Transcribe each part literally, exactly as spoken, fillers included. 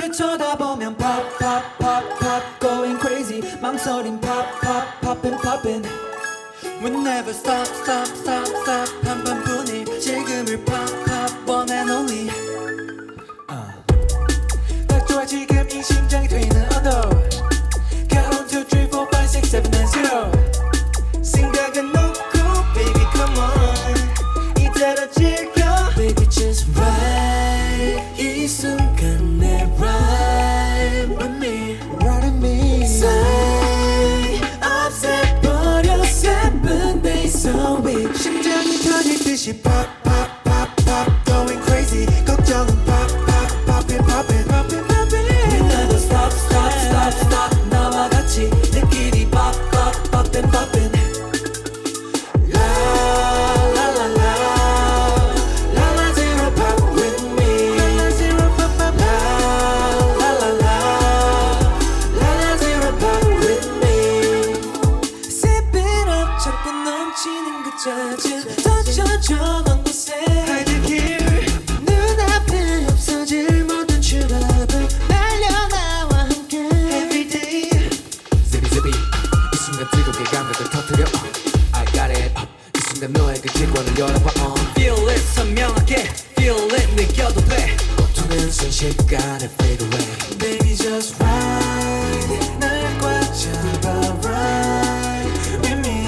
너를 쳐다보면 pop pop pop pop going crazy 망설임 pop pop poppin' poppin' We never stop stop stop stop 한번뿐인 지금을 pop pop one and only uh. 딱 좋아 지금 이 심장이 뛰는 언더 Count one two three four five six seven nine zero 생각은 놓고 baby come on 이대로 즐겨 baby just ride 이 순간에 ride with me ride with me 사이 없애버려 seven days a week 심장이 터질 듯이 pop pop pop pop going crazy 걱정은 pop pop poppin' poppin' poppin' poppin' We never stop stop stop stop 나와 같이 느끼리 pop pop poppin' poppin' 터져져 먼 곳에 Hide here 눈앞에 없어질 모든 트러블 날려나와 함께 Everyday zippy 이 순간 뜨겁게 감각을 터뜨려 I got it 이 순간 너의 그 길권을 열어봐 uh. Feel it 선명하게 Feel it 느껴도 돼 고통은 순식간에 fade away Baby just ride 날 꽉 잡아 ride with me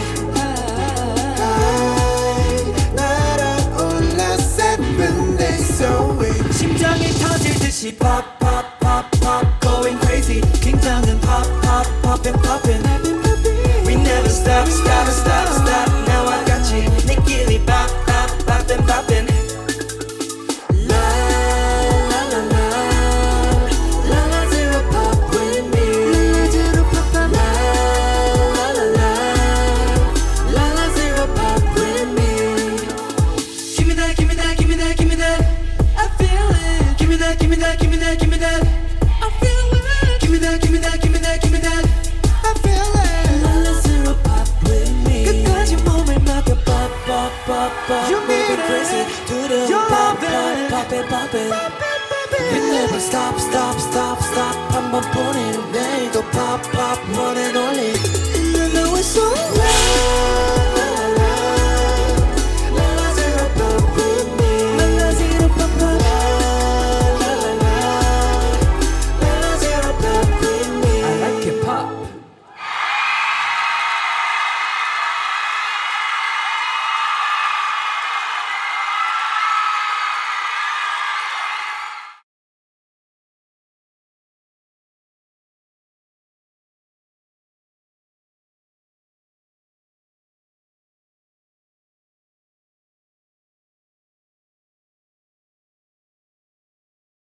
심장이 터질 듯이 pop pop pop pop going crazy 긴장은 pop pop poppin' poppin' We never stop stop stop stop 나와 같이 느끼리 pop pop poppin' poppin' La la la la la la zero pop with me La la zero pop pop La la la la la la zero pop with me Give me that give me that give me that give me that I feel it. Give me that, give me that, give me that, give me that. I feel it. Give me that, give me that, give me that, give me that. I feel it. La la zero pop with me. 끝까지 몸을 맡겨 pop pop pop pop. You need it. Crazy. Do the pop pop pop it pop it. We never stop stop stop stop. 한 번뿐인 내일도 pop pop.